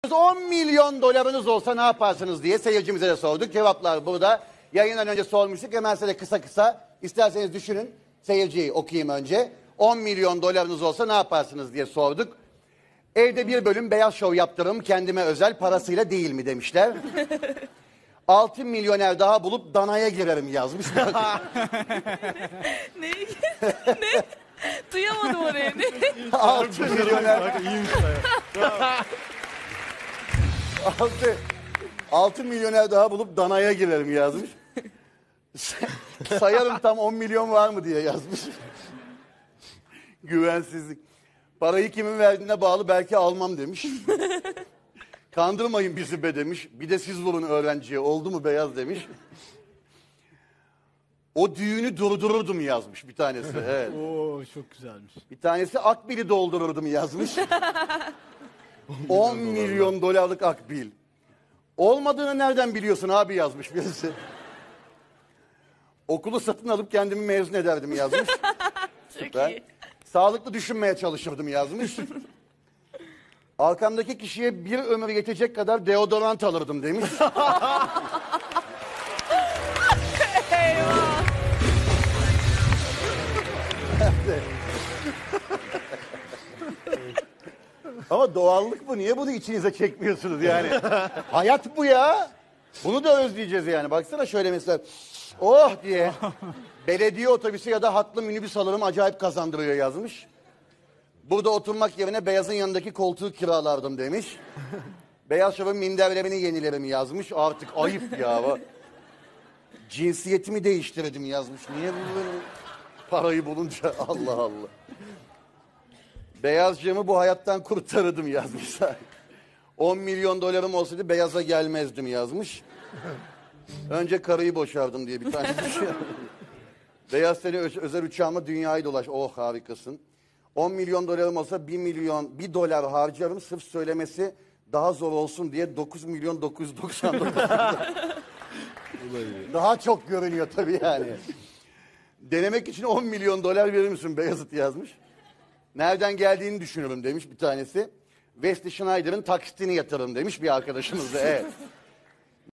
10 milyon dolarınız olsa ne yaparsınız diye seyircimize de sorduk. Cevaplar burada. Yayından önce sormuştuk. Hemen size kısa kısa isterseniz düşünün. Seyirciyi okuyayım önce. 10 milyon dolarınız olsa ne yaparsınız diye sorduk. Evde bir bölüm Beyaz Şov yaptırırım, kendime özel, parasıyla değil mi demişler. 6 milyoner daha bulup danaya girerim yazmış. Ne? Ne? Duyamadım orayı. Ne? 6 milyoner. 6 milyoner daha bulup danaya girerim yazmış. Sayarım tam 10 milyon var mı diye yazmış. Güvensizlik. Parayı kimin verdiğine bağlı, belki almam demiş. Kandırmayın bizi be demiş. Bir de siz vurun öğrenciye, oldu mu beyaz demiş. O düğünü durdururdum yazmış bir tanesi. Evet. Oo, çok güzelmiş. Bir tanesi akbili doldururdum yazmış. 10 milyon dolarlık akbil. Olmadığını nereden biliyorsun abi yazmış birisi. Okulu satın alıp kendimi mezun ederdim yazmış. Çok iyi. Sağlıklı düşünmeye çalışırdım yazmış. Arkamdaki kişiye bir ömür yetecek kadar deodorant alırdım demiş. Eyvah. Ama doğallık bu. Niye bunu içinize çekmiyorsunuz yani? Hayat bu ya. Bunu da özleyeceğiz yani. Baksana şöyle mesela. Oh diye. Belediye otobüsü ya da hatlı minibüs alırım, acayip kazandırıyor yazmış. Burada oturmak yerine Beyaz'ın yanındaki koltuğu kiralardım demiş. Beyaz Şov'un minderlerini yenilerim yazmış. Artık ayıp ya. Cinsiyetimi değiştirdim yazmış. Niye bu böyle parayı bulunca? Allah Allah. Beyazcığımı bu hayattan kurtarırdım yazmış. 10 milyon dolarım olsaydı beyaza gelmezdim yazmış. Önce karıyı boşardım diye bir tane şey. Beyaz seni özel uçağıma dünyayı dolaş. Oh harikasın. 10 milyon dolarım olsa 1 dolar harcarım, sırf söylemesi daha zor olsun diye 9 milyon 999. Daha çok görünüyor tabii yani. Denemek için 10 milyon dolar verir misin Beyazıt yazmış. Nereden geldiğini düşünürüm demiş bir tanesi. Wesley Schneider'ın taksitini yatırırım demiş bir arkadaşımız da. Evet.